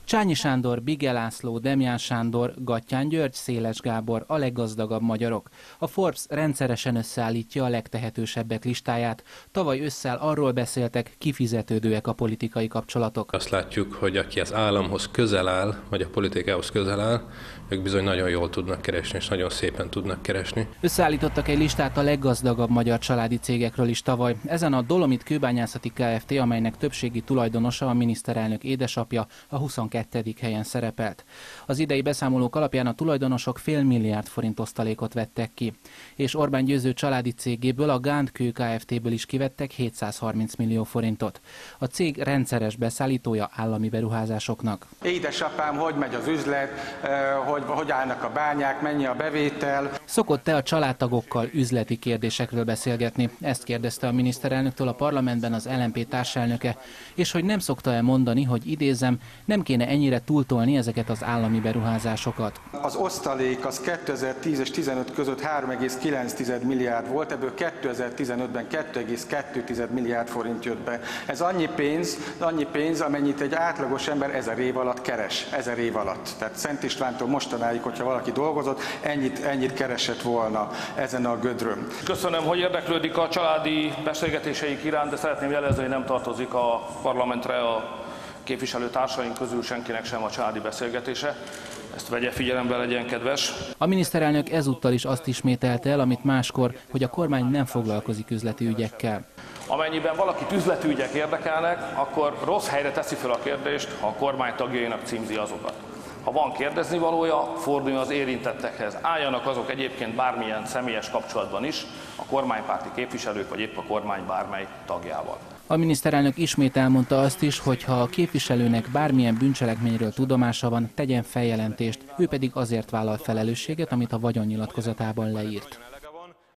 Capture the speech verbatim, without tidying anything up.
Csányi Sándor, Bige László, Demján Sándor, Gattyán György, Széles Gábor a leggazdagabb magyarok. A Forbes rendszeresen összeállítja a legtehetősebbek listáját. Tavaly ősszel arról beszéltek, kifizetődőek a politikai kapcsolatok. Azt látjuk, hogy aki az államhoz közel áll, vagy a politikához közel áll, ők bizony nagyon jól tudnak keresni, és nagyon szépen tudnak keresni. Összeállítottak egy listát a leggazdagabb magyar családi cégekről is tavaly. Ezen a Dolomit Kőbányászati Kft., amelynek többségi tulajdonosa a miniszterelnök édesapja, a huszonkettedik helyen szerepelt. Az idei beszámolók alapján a tulajdonosok fél milliárd forint osztalékot vettek ki, és Orbán Győző családi cégéből, a Gánd Kő Kft.-ből is kivettek hétszázharminc millió forintot. A cég rendszeres beszállítója állami beruházásoknak. Édesapám, hogy megy az üzlet, hogy, hogy állnak a bányák, mennyi a bevétel. Szokott-e a családtagokkal üzleti kérdésekről beszélgetni? Ezt kérdezte a miniszterelnöktől a parlamentben az el em pé társelnöke, és hogy nem szokta-e mondani, hogy idézem, nem kéne ennyire túltolni ezeket az állami beruházásokat. Az osztalék az kétezer-tíz és tizenöt között három egész kilenc milliárd volt, ebből kétezer-tizenötben két egész kettő milliárd forint jött be. Ez annyi pénz, annyi pénz, amennyit egy átlagos ember ezer év alatt keres, ezer év alatt. Tehát Szent Istvántól mostanáig, hogyha valaki dolgozott, ennyit, ennyit keresett volna ezen a gödrön. Köszönöm, hogy érdeklődik a családi beszélgetéseik iránt, de szeretném jelezni, hogy nem tartozik a parlamentre a képviselőtársaink közül senkinek sem a családi beszélgetése. Ezt vegye figyelembe, legyen kedves. A miniszterelnök ezúttal is azt ismételte el, amit máskor, hogy a kormány nem foglalkozik üzleti ügyekkel. Amennyiben valakit üzleti ügyek érdekelnek, akkor rossz helyre teszi fel a kérdést, ha a kormány tagjainak címzi azokat. Ha van kérdezni valója, forduljon az érintettekhez. Álljanak azok egyébként bármilyen személyes kapcsolatban is, a kormánypárti képviselők, vagy épp a kormány bármely tagjával. A miniszterelnök ismét elmondta azt is, hogy ha a képviselőnek bármilyen bűncselekményről tudomása van, tegyen feljelentést, ő pedig azért vállal felelősséget, amit a vagyonnyilatkozatában leírt.